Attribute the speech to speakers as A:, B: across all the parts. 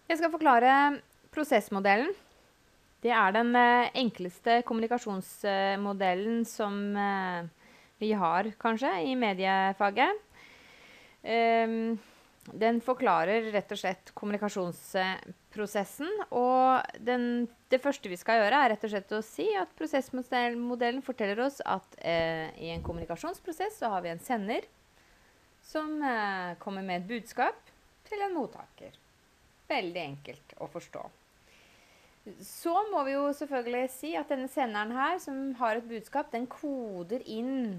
A: Jeg skal forklare prosessmodellen. Det er den enkleste kommunikasjonsmodellen som vi har, kanskje, i mediefaget. Den forklarer rett og slett kommunikasjonsprosessen, og det første vi skal gjøre er rett og slett å si at prosessmodellen forteller oss at i en kommunikasjonsprosess så har vi en sender som kommer med et budskap til en mottaker. Veldig enkelt å forstå. Så må vi jo selvfølgelig si at denne senderen her, som har et budskap, den koder inn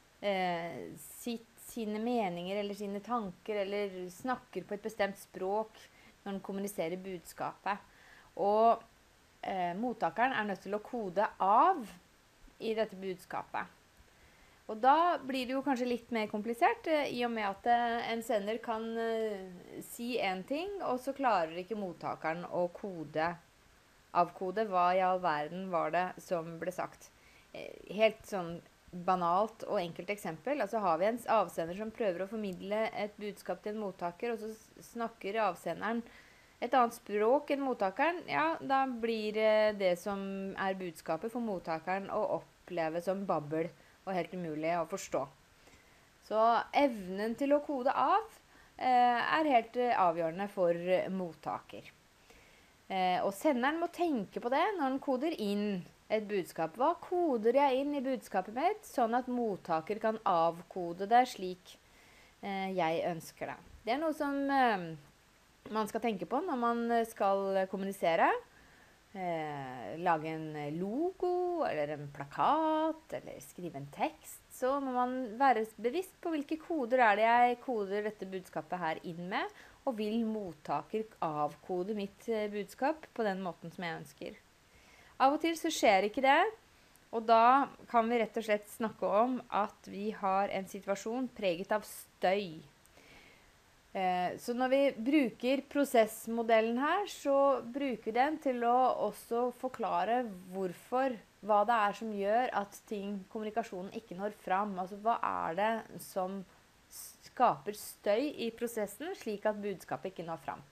A: sine meninger eller sine tanker, eller snakker på et bestemt språk når den kommuniserer budskapet. Og mottakeren er nødt til å kode av i dette budskapet. Og da blir det jo kanskje litt mer komplisert, i og med at en sender kan si en ting, og så klarer ikke mottakeren å avkode hva i all verden var det som ble sagt. Helt sånn banalt og enkelt eksempel. Altså har vi en avsender som prøver å formidle et budskap til en mottaker, og så snakker avsenderen et annet språk enn mottakeren, ja, da blir det som er budskapet for mottakeren å oppleve som babbel og helt umulig å forstå. Så evnen til å kode av er helt avgjørende for mottaker. Og senderen må tenke på det når den koder inn et budskap. Hva koder jeg inn i budskapet mitt, sånn at mottaker kan avkode det slik jeg ønsker det. Det er noe som man skal tenke på når man skal kommunisere. Lage en logo, eller en plakat, eller skrive en tekst. Så må man være bevisst på hvilke koder er det jeg koder dette budskapet her inn med, og vil mottaker avkode mitt budskap på den måten som jeg ønsker. Av og til så skjer ikke det, og da kan vi rett og slett snakke om at vi har en situasjon preget av støy. Så når vi bruker prosessmodellen her, så bruker vi den til å også forklare hva det er som gjør at kommunikasjonen ikke når fram. Altså hva er det som skaper støy i prosessen, slik at budskapet ikke når fram.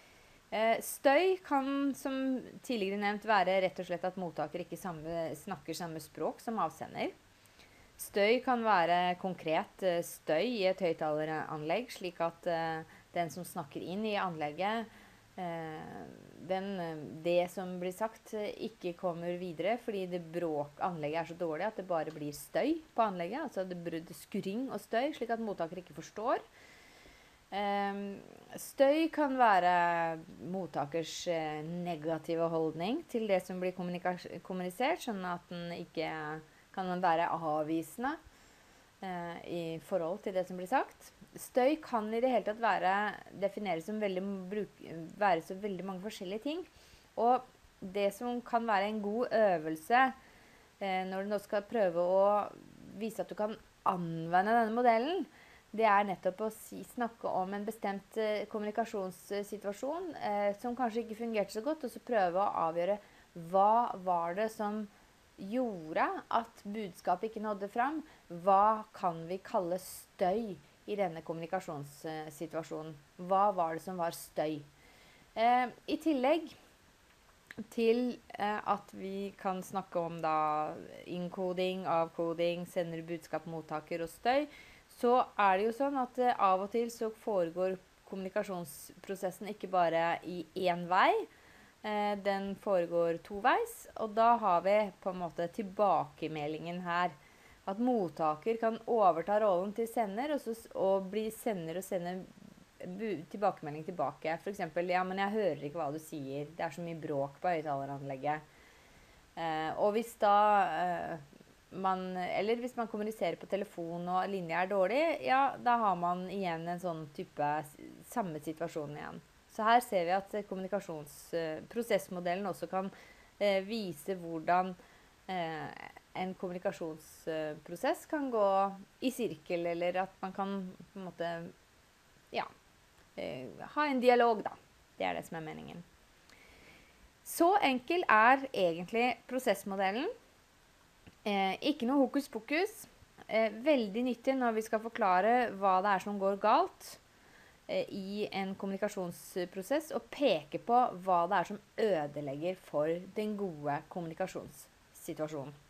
A: Støy kan, som tidligere nevnt, være rett og slett at mottaker ikke snakker samme språk som avsender. Støy kan være konkret støy i et høyttaleranlegg, slik at den som snakker inn i anlegget, det som blir sagt, ikke kommer videre, fordi anlegget er så dårlig at det bare blir støy på anlegget. Altså det skurring og støy, slik at mottaker ikke forstår. Støy kan være mottakers negative holdning til det som blir kommunisert, sånn at den ikke kan være avvisende i forhold til det som blir sagt. Støy kan i det hele tatt defineres som være så veldig mange forskjellige ting. Og det som kan være en god øvelse når du nå skal prøve å vise at du kan anvende denne modellen, det er nettopp å snakke om en bestemt kommunikasjonssituasjon som kanskje ikke fungerte så godt, og så prøve å avgjøre hva var det som gjorde at budskapet ikke nådde fram. Hva kan vi kalle støy i denne kommunikasjonssituasjonen? Hva var det som var støy? I tillegg til at vi kan snakke om innkoding, avkoding, sender budskap, mottaker og støy, så er det jo sånn at av og til så foregår kommunikasjonsprosessen ikke bare i én vei, den foregår toveis, og da har vi på en måte tilbakemeldingen her. At mottaker kan overta rollen til sender, og bli sender og sende tilbakemelding tilbake. For eksempel, ja, men jeg hører ikke hva du sier, det er så mye bråk på høyttaleranlegget. Og hvis eller hvis man kommuniserer på telefon og linja er dårlig, ja, da har man igjen en sånn type samme situasjon igjen. Så her ser vi at prosessmodellen også kan vise hvordan en kommunikasjonsprosess kan gå i sirkel, eller at man kan på en måte, ja, ha en dialog da. Det er det som er meningen. Så enkel er egentlig prosessmodellen. Ikke noe hokus pokus. Veldig nyttig når vi skal forklare hva det er som går galt. i en kommunikasjonsprosess og peke på hva det er som ødelegger for den gode kommunikasjonssituasjonen.